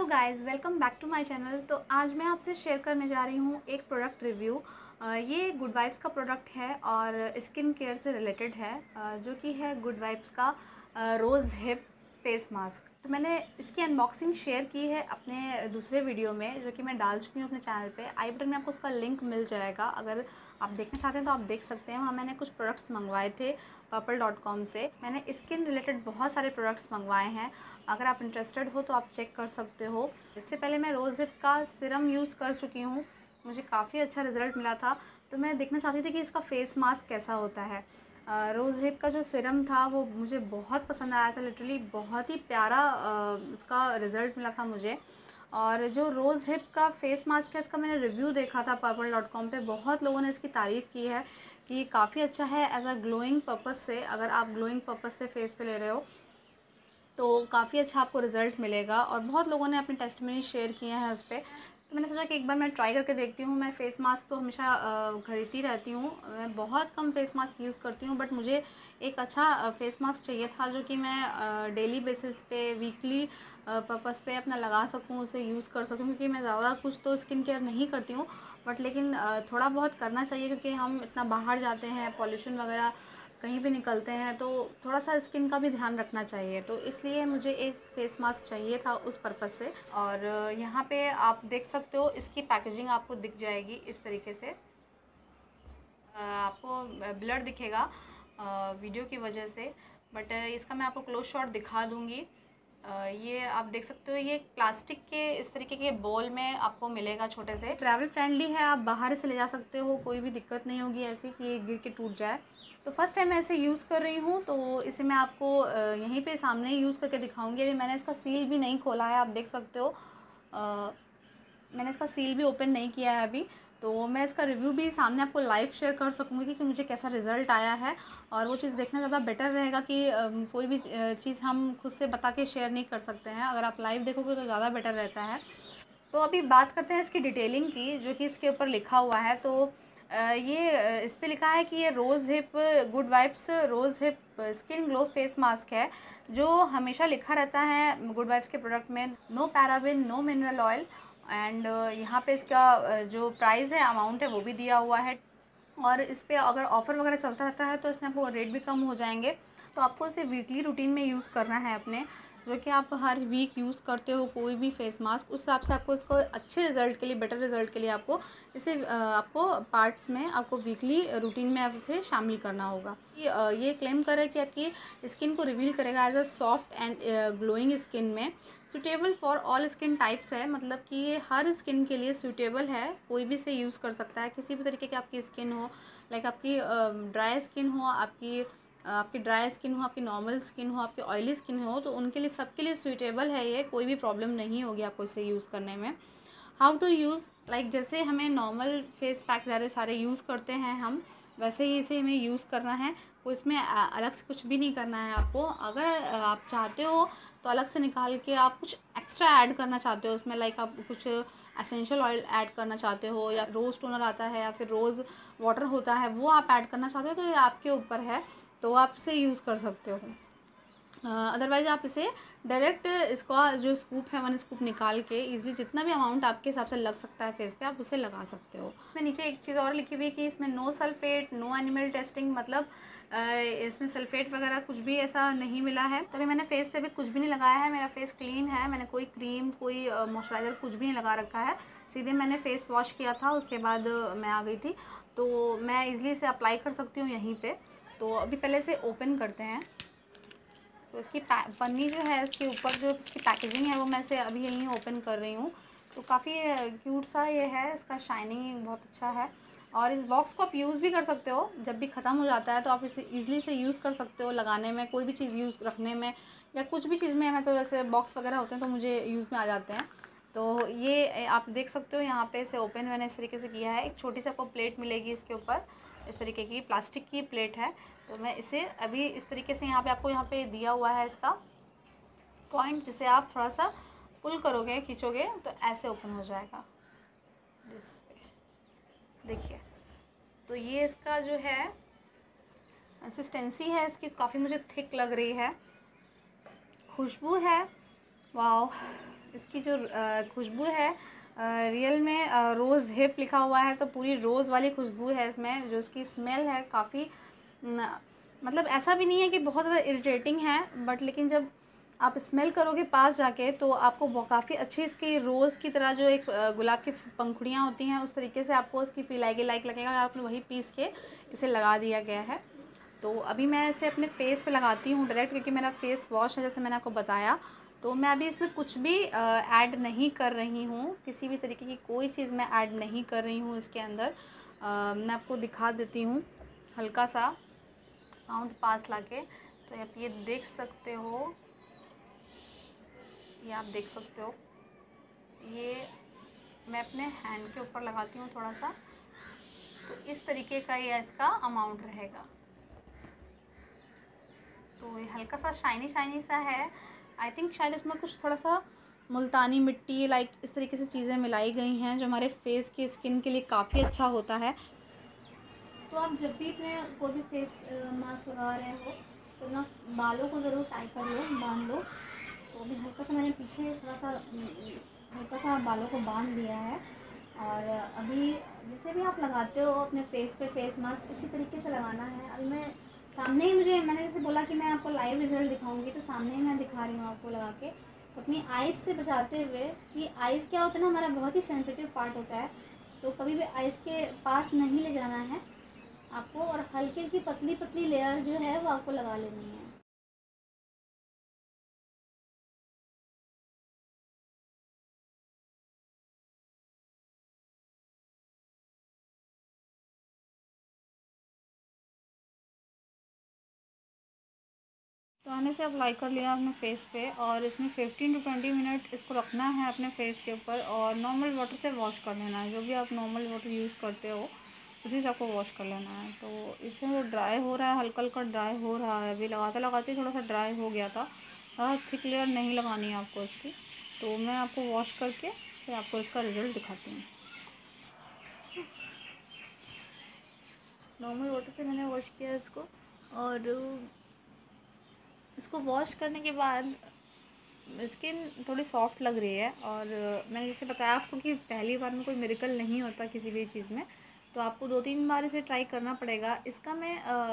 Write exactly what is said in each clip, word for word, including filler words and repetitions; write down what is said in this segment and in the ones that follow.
Guys, welcome back to my channel. तो आज मैं आपसे शेयर करने जा रही हूँ एक प्रोडक्ट रिव्यू। ये गुड वाइब्स का प्रोडक्ट है और स्किन केयर से रिलेटेड है, अ, जो कि है गुड वाइब्स का रोज़ हिप फेस मास्क। तो मैंने इसकी अनबॉक्सिंग शेयर की है अपने दूसरे वीडियो में, जो कि मैं डाल चुकी हूँ अपने चैनल पे। आई बटन में आपको उसका लिंक मिल जाएगा, अगर आप देखना चाहते हैं तो आप देख सकते हैं। वहाँ मैंने कुछ प्रोडक्ट्स मंगवाए थे पर्पल डॉट कॉम से। मैंने स्किन रिलेटेड बहुत सारे प्रोडक्ट्स मंगवाए हैं, अगर आप इंटरेस्टेड हो तो आप चेक कर सकते हो। इससे पहले मैं रोज़ हिप का सिरम यूज़ कर चुकी हूँ, मुझे काफ़ी अच्छा रिज़ल्ट मिला था। तो मैं देखना चाहती थी कि इसका फेस मास्क कैसा होता है। रोज़ हिप का जो सिरम था वो मुझे बहुत पसंद आया था, लिटरली बहुत ही प्यारा उसका रिज़ल्ट मिला था मुझे। और जो रोज़ हिप का फेस मास्क है, इसका मैंने रिव्यू देखा था पर्पल डॉट कॉम पे। बहुत लोगों ने इसकी तारीफ़ की है कि काफ़ी अच्छा है एज अ ग्लोइंग पर्पज़ से। अगर आप ग्लोइंग पर्पज़ से फेस पे ले रहे हो तो काफ़ी अच्छा आपको रिज़ल्ट मिलेगा, और बहुत लोगों ने अपने टेस्टिमनी शेयर किए हैं उस पर। तो मैंने सोचा कि एक बार मैं ट्राई करके देखती हूँ। मैं फ़ेस मास्क तो हमेशा खरीदती रहती हूँ, मैं बहुत कम फ़ेस मास्क यूज़ करती हूँ, बट मुझे एक अच्छा फ़ेस मास्क चाहिए था जो कि मैं डेली बेसिस पे, वीकली पर्पज़ पे अपना लगा सकूँ, उसे यूज़ कर सकूँ। क्योंकि मैं ज़्यादा कुछ तो स्किन केयर नहीं करती हूँ, बट लेकिन थोड़ा बहुत करना चाहिए, क्योंकि हम इतना बाहर जाते हैं, पॉल्यूशन वगैरह कहीं भी निकलते हैं, तो थोड़ा सा स्किन का भी ध्यान रखना चाहिए। तो इसलिए मुझे एक फ़ेस मास्क चाहिए था उस पर्पज़ से। और यहाँ पे आप देख सकते हो, इसकी पैकेजिंग आपको दिख जाएगी इस तरीके से। आपको ब्लर दिखेगा वीडियो की वजह से, बट इसका मैं आपको क्लोज शॉट दिखा दूँगी। ये आप देख सकते हो, ये प्लास्टिक के इस तरीके के बॉल में आपको मिलेगा छोटे से। ट्रैवल फ्रेंडली है, आप बाहर से ले जा सकते हो, कोई भी दिक्कत नहीं होगी ऐसी कि ये गिर के टूट जाए। तो फर्स्ट टाइम मैं इसे यूज़ कर रही हूँ, तो इसे मैं आपको यहीं पे सामने ही यूज़ करके दिखाऊंगी। अभी मैंने इसका सील भी नहीं खोला है, आप देख सकते हो। आ, मैंने इसका सील भी ओपन नहीं किया है अभी, तो मैं इसका रिव्यू भी सामने आपको लाइव शेयर कर सकूँगी कि मुझे कैसा रिज़ल्ट आया है। और वो चीज़ देखना ज़्यादा बेटर रहेगा कि कोई भी चीज़ हम खुद से बता के शेयर नहीं कर सकते हैं, अगर आप लाइव देखोगे तो ज़्यादा बेटर रहता है। तो अभी बात करते हैं इसकी डिटेलिंग की, जो कि इसके ऊपर लिखा हुआ है। तो ये इस पे लिखा है कि ये rose hip good vibes rose hip skin glow face mask है, जो हमेशा लिखा रहता है गुड वाइब्स के प्रोडक्ट में, no paraben, no mineral oil. And यहाँ पे इसका जो प्राइस है, अमाउंट है, वो भी दिया हुआ है। और इस पर अगर ऑफ़र वगैरह चलता रहता है तो इसमें आपको रेट भी कम हो जाएंगे। तो आपको इसे वीकली रूटीन में यूज़ करना है अपने, जो कि आप हर वीक यूज़ करते हो कोई भी फेस मास्क, उस हिसाब से आपको इसको अच्छे रिज़ल्ट के लिए, बेटर रिज़ल्ट के लिए आपको इसे आपको पार्ट्स में, आपको वीकली रूटीन में आप इसे शामिल करना होगा। ये ये क्लेम कर रहा है कि आपकी स्किन को रिवील करेगा as a soft and glowing skin में, suitable for all skin types है। मतलब कि ये हर स्किन के लिए सूटेबल है, कोई भी इसे यूज़ कर सकता है। किसी भी तरीके की आपकी स्किन हो, लाइक आपकी ड्राई स्किन हो, आपकी आपकी ड्राई स्किन हो, आपकी नॉर्मल स्किन हो, आपकी ऑयली स्किन हो, तो उनके लिए, सबके लिए सूटेबल है ये। कोई भी प्रॉब्लम नहीं होगी आपको इसे यूज़ करने में। हाउ टू यूज़, लाइक जैसे हमें नॉर्मल फेस पैक सारे सारे यूज़ करते हैं हम, वैसे ही इसे हमें यूज़ करना है। कोई इसमें अलग से कुछ भी नहीं करना है आपको। अगर आप चाहते हो तो अलग से निकाल के आप कुछ एक्स्ट्रा ऐड करना चाहते हो उसमें, लाइक आप कुछ एसेंशियल ऑयल ऐड करना चाहते हो, या रोज़ टोनर आता है, या फिर रोज़ वाटर होता है, वो आप ऐड करना चाहते हो, तो ये आपके ऊपर है, तो आप इसे यूज़ कर सकते हो। अदरवाइज़ आप इसे डायरेक्ट, इसका जो स्कूप है, वन स्कूप निकाल के ईजिली जितना भी अमाउंट आपके हिसाब से लग सकता है फेस पे, आप उसे लगा सकते हो। इसमें नीचे एक चीज़ और लिखी हुई है कि इसमें no sulphate, no animal testing, मतलब इसमें सल्फेट वगैरह कुछ भी ऐसा नहीं मिला है। तभी मैंने फेस पे भी कुछ भी नहीं लगाया है, मेरा फेस क्लीन है, मैंने कोई क्रीम, कोई मॉइस्चराइज़र कुछ भी नहीं लगा रखा है। सीधे मैंने फ़ेस वॉश किया था, उसके बाद मैं आ गई थी, तो मैं ईज़िली इसे अप्लाई कर सकती हूँ यहीं पर। तो अभी पहले से ओपन करते हैं। तो इसकी पन्नी जो है, इसके ऊपर जो इसकी पैकेजिंग है, वो मैं इसे अभी यहीं ओपन कर रही हूँ। तो काफ़ी क्यूट सा ये है, इसका शाइनिंग बहुत अच्छा है। और इस बॉक्स को आप यूज़ भी कर सकते हो, जब भी ख़त्म हो जाता है तो आप इसे ईज़िली से यूज़ कर सकते हो लगाने में, कोई भी चीज़ यूज़ रखने में, या कुछ भी चीज़ में। मैं तो जैसे बॉक्स वगैरह होते हैं तो मुझे यूज़ में आ जाते हैं। तो ये आप देख सकते हो, यहाँ पे इसे ओपन मैंने इस तरीके से किया है। एक छोटी सी आपको प्लेट मिलेगी इसके ऊपर, इस तरीके की प्लास्टिक की प्लेट है। तो मैं इसे अभी इस तरीके से, यहाँ पे आपको यहाँ पे दिया हुआ है इसका पॉइंट, जिसे आप थोड़ा सा पुल करोगे, खींचोगे, तो ऐसे ओपन हो जाएगा। इस पे देखिए, तो ये इसका जो है कंसिस्टेंसी है इसकी, काफ़ी मुझे थिक लग रही है। खुशबू है, वाओ, इसकी जो खुशबू है रियल में रोज़ हिप लिखा हुआ है, तो पूरी रोज़ वाली खुशबू है इसमें। जो इसकी स्मेल है काफ़ी मतलब ऐसा भी नहीं है कि बहुत ज़्यादा इरिटेटिंग है, बट लेकिन जब आप स्मेल करोगे पास जाके तो आपको काफ़ी अच्छी इसकी रोज़ की तरह जो एक गुलाब की पंखुड़ियाँ होती हैं उस तरीके से आपको इसकी फील आएगी, लाइक लगेगा आपने वही पीस के इसे लगा दिया गया है। तो अभी मैं इसे अपने फेस पे लगाती हूँ डायरेक्ट, क्योंकि मेरा फेस वॉश है जैसे मैंने आपको बताया। तो मैं अभी इसमें कुछ भी ऐड नहीं कर रही हूँ, किसी भी तरीके की कोई चीज़ मैं ऐड नहीं कर रही हूँ इसके अंदर। आ, मैं आपको दिखा देती हूँ हल्का सा अमाउंट पास लाके। तो आप ये देख सकते हो, ये आप देख सकते हो, ये मैं अपने हैंड के ऊपर लगाती हूँ थोड़ा सा। तो इस तरीके का ये इसका अमाउंट रहेगा। तो ये हल्का सा शाइनी शाइनी सा है। आई थिंक शायद इसमें कुछ थोड़ा सा मुल्तानी मिट्टी लाइक इस तरीके से चीज़ें मिलाई गई हैं जो हमारे फेस की स्किन के लिए काफ़ी अच्छा होता है। तो आप जब भी अपने कोई भी फेस मास्क लगा रहे हो तो ना बालों को ज़रूर टाई कर लो, बांध लो। तो अभी हल्का सा मैंने पीछे थोड़ा सा हल्का सा बालों को बांध लिया है। और अभी जैसे भी आप लगाते हो अपने फेस पे फेस मास्क उसी तरीके से लगाना है। अभी मैं सामने ही, मुझे मैंने जैसे बोला कि मैं आपको लाइव रिजल्ट दिखाऊंगी, तो सामने ही मैं दिखा रही हूँ आपको लगा के। तो अपनी आइज़ से बचाते हुए, कि आइज़ क्या होता है ना, हमारा बहुत ही सेंसिटिव पार्ट होता है, तो कभी भी आइज़ के पास नहीं ले जाना है आपको। और हल्की हल्की पतली पतली लेयर जो है वो आपको लगा लेनी है। तो मैंने इसे अप्लाई कर लिया अपने फेस पे, और इसमें फिफ्टीन टू ट्वेंटी मिनट इसको रखना है अपने फेस के ऊपर, और नॉर्मल वाटर से वॉश कर लेना है। जो भी आप नॉर्मल वाटर यूज़ करते हो उसी से आपको वॉश कर लेना है। तो इसमें वो ड्राई हो रहा है, हल्का हल्का ड्राई हो रहा है। अभी लगाते लगाते थोड़ा सा ड्राई हो गया था। हाँ, थिक लेयर नहीं लगानी है आपको इसकी। तो मैं आपको वॉश करके फिर आपको इसका रिज़ल्ट दिखाती हूँ। नॉर्मल वाटर से मैंने वॉश किया इसको, और इसको वॉश करने के बाद स्किन थोड़ी सॉफ्ट लग रही है। और मैंने जैसे बताया आपको कि पहली बार में कोई मिरेकल नहीं होता किसी भी चीज़ में, तो आपको दो तीन बार इसे ट्राई करना पड़ेगा। इसका मैं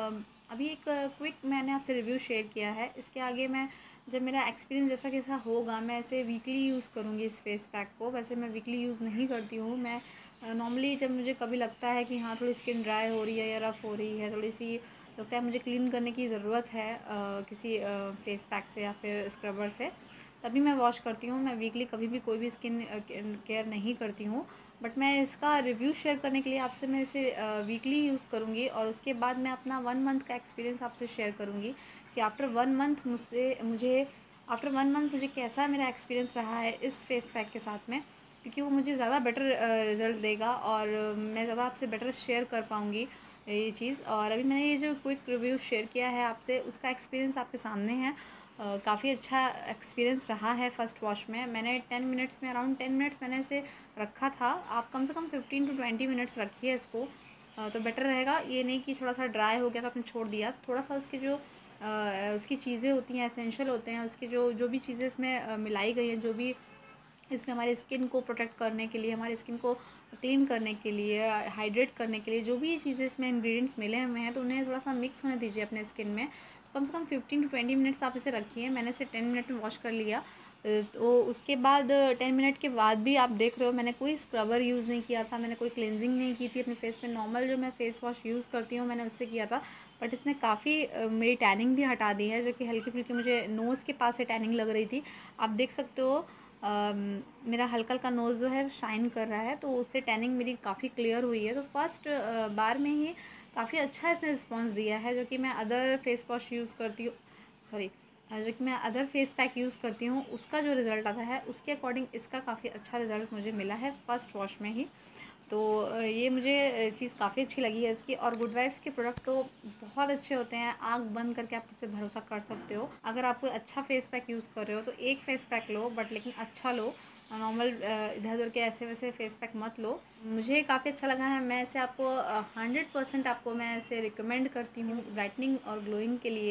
अभी एक क्विक मैंने आपसे रिव्यू शेयर किया है। इसके आगे मैं जब मेरा एक्सपीरियंस जैसा कैसा होगा मैं इसे वीकली यूज़ करूँगी इस फेस पैक को। वैसे मैं वीकली यूज़ नहीं करती हूँ। मैं नॉर्मली जब मुझे कभी लगता है कि हाँ थोड़ी स्किन ड्राई हो रही है या रफ़ हो रही है, थोड़ी सी लगता है मुझे क्लीन करने की ज़रूरत है आ, किसी फेस पैक से या फिर स्क्रबर से, तभी मैं वॉश करती हूँ। मैं वीकली कभी भी कोई भी स्किन केयर नहीं करती हूँ। बट मैं इसका रिव्यू शेयर करने के लिए आपसे मैं इसे वीकली यूज़ करूँगी, और उसके बाद मैं अपना वन मंथ का एक्सपीरियंस आपसे शेयर करूँगी कि आफ्टर वन मंथ मुझसे मुझे आफ्टर वन मंथ मुझे कैसा मेरा एक्सपीरियंस रहा है इस फेस पैक के साथ में, क्योंकि वो मुझे ज़्यादा बेटर रिज़ल्ट देगा और मैं ज़्यादा आपसे बेटर शेयर कर पाऊँगी ये चीज़। और अभी मैंने ये जो क्विक रिव्यू शेयर किया है आपसे, उसका एक्सपीरियंस आपके सामने है। uh, काफ़ी अच्छा एक्सपीरियंस रहा है फ़र्स्ट वॉश में। मैंने टेन मिनट्स में अराउंड टेन मिनट्स मैंने इसे रखा था। आप कम से कम फिफ्टीन टू ट्वेंटी मिनट्स रखिए इसको, uh, तो बेटर रहेगा। ये नहीं कि थोड़ा सा ड्राई हो गया तो आपने छोड़ दिया। थोड़ा सा उसकी जो uh, उसकी चीज़ें होती हैं, एसेंशियल होते हैं, उसकी जो जो भी चीज़ें इसमें uh, मिलाई गई हैं, जो भी इसमें हमारे स्किन को प्रोटेक्ट करने के लिए, हमारे स्किन को क्लीन करने के लिए, हाइड्रेट करने के लिए जो भी चीज़ें इसमें इंग्रेडिएंट्स मिले हुए हैं, तो उन्हें थोड़ा सा मिक्स होने दीजिए अपने स्किन में। तो कम से कम फिफ्टीन टू ट्वेंटी मिनट्स आप इसे रखिए। मैंने इसे टेन मिनट में वॉश कर लिया। तो उसके बाद टेन मिनट के बाद भी आप देख रहे हो मैंने कोई स्क्रबर यूज़ नहीं किया था, मैंने कोई क्लेंजिंग नहीं की थी अपने फेस पे। नॉर्मल जो मैं फेस वॉश यूज़ करती हूँ मैंने उससे किया था, बट इसने काफ़ी मेरी टैनिंग भी हटा दी है, जो कि हल्की फुल्की मुझे नोज़ के पास से टैनिंग लग रही थी। आप देख सकते हो Uh, मेरा हल्का हल्का नोज़ जो है शाइन कर रहा है, तो उससे टैनिंग मेरी काफ़ी क्लियर हुई है। तो फर्स्ट uh, बार में ही काफ़ी अच्छा इसने रिस्पॉन्स दिया है, जो कि मैं अदर फेस वॉश यूज़ करती हूँ सॉरी जो कि मैं अदर फेस पैक यूज़ करती हूँ उसका जो रिज़ल्ट आता है उसके अकॉर्डिंग इसका काफ़ी अच्छा रिज़ल्ट मुझे मिला है फर्स्ट वॉश में ही। तो ये मुझे चीज़ काफ़ी अच्छी लगी है इसकी। और गुड वाइब्स के प्रोडक्ट तो बहुत अच्छे होते हैं, आँख बंद करके आप उस पर भरोसा कर सकते हो। अगर आप कोई अच्छा फेस पैक यूज़ कर रहे हो तो एक फ़ेस पैक लो, बट लेकिन अच्छा लो, नॉर्मल इधर उधर के ऐसे वैसे फेस पैक मत लो। मुझे काफ़ी अच्छा लगा है। मैं इसे आपको हंड्रेड परसेंट आपको मैं इसे रिकमेंड करती हूँ ब्राइटनिंग और ग्लोइंग के लिए।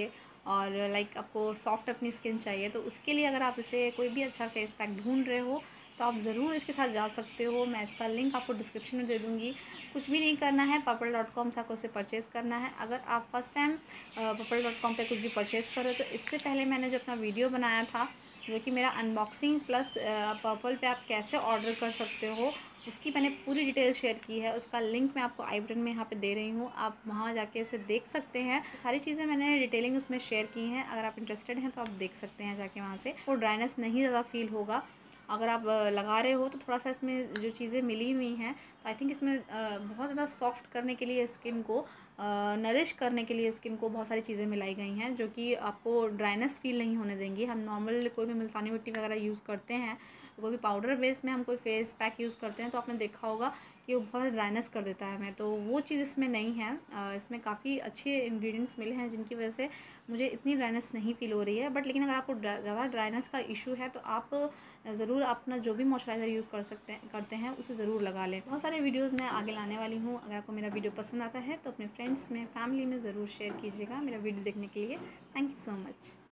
और लाइक आपको सॉफ्ट अपनी स्किन चाहिए, तो उसके लिए अगर आप इसे कोई भी अच्छा फेस पैक ढूंढ रहे हो तो आप ज़रूर इसके साथ जा सकते हो। मैं इसका लिंक आपको डिस्क्रिप्शन में दे दूँगी। कुछ भी नहीं करना है, पर्पल डॉट कॉम से आपको इसे परचेज़ करना है। अगर आप first time Purplle dot com पर कुछ भी परचेज़ कर रहे हो तो इससे पहले मैंने जो अपना वीडियो बनाया था, जो कि मेरा अनबॉक्सिंग प्लस पर्पल पे आप कैसे ऑर्डर कर सकते हो, उसकी मैंने पूरी डिटेल शेयर की है। उसका लिंक मैं आपको आई बटन में यहाँ पे दे रही हूँ, आप वहाँ जाके उसे देख सकते हैं। सारी चीज़ें मैंने डिटेलिंग उसमें शेयर की हैं। अगर आप इंटरेस्टेड हैं तो आप देख सकते हैं जाके वहाँ से। वो ड्राइनेस नहीं ज़्यादा फील होगा। अगर आप लगा रहे हो तो थोड़ा सा इसमें जो चीज़ें मिली हुई हैं, तो आई थिंक इसमें बहुत ज़्यादा सॉफ्ट करने के लिए, स्किन को नरिश करने के लिए स्किन को बहुत सारी चीज़ें मिलाई गई हैं जो कि आपको ड्राइनेस फील नहीं होने देंगी। हम नॉर्मल कोई भी मुल्तानी मिट्टी वगैरह यूज़ करते हैं, कोई भी पाउडर बेस में हम कोई फेस पैक यूज़ करते हैं तो आपने देखा होगा कि वो बहुत ड्राइनेस कर देता है हमें, तो वो चीज़ इसमें नहीं है। इसमें काफ़ी अच्छे इंग्रेडिएंट्स मिले हैं जिनकी वजह से मुझे इतनी ड्राइनेस नहीं फील हो रही है। बट लेकिन अगर आपको ज़्यादा ड्राइनेस का इशू है तो आप ज़रूर अपना जो भी मॉइस्चराइज़र यूज़ कर सकते हैं करते हैं उसे ज़रूर लगा लें। बहुत सारे वीडियोज़ मैं आगे लाने वाली हूँ। अगर आपको मेरा वीडियो पसंद आता है तो अपने फ्रेंड्स में, फैमिली में ज़रूर शेयर कीजिएगा। मेरा वीडियो देखने के लिए थैंक यू सो मच।